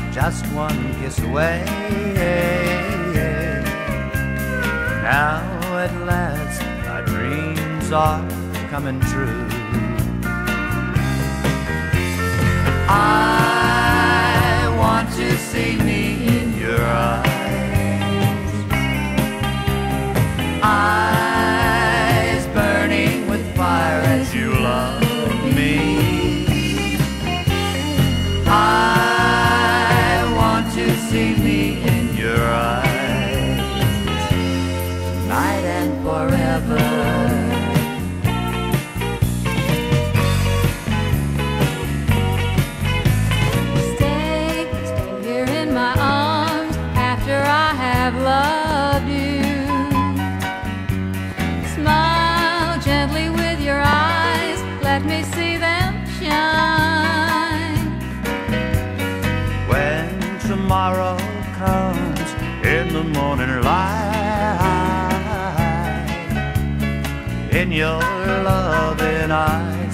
just one kiss away. Now at last my dreams are coming true. I want to see me in your eyes, eyes burning with fire as you love me. I want to see me in your eyes, tonight and forever. Loved you. Smile gently with your eyes, let me see them shine. When tomorrow comes in the morning light, in your loving eyes